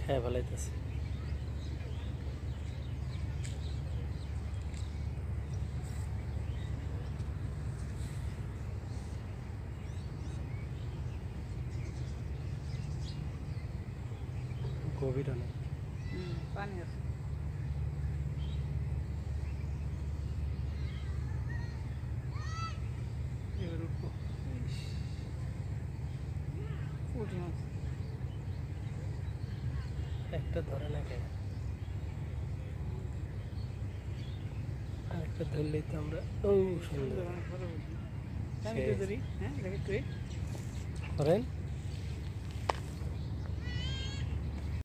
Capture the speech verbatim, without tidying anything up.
খায় ফেলাইতেছে। গভীর অনেক পানি আছে। এবার উঠবো। পুঁটি মাছ একটা ধরে না কেন, আরেকটা ধরলেই তো আমরা। ও সুন্দর হ্যাঁ দেখে তুই করেন।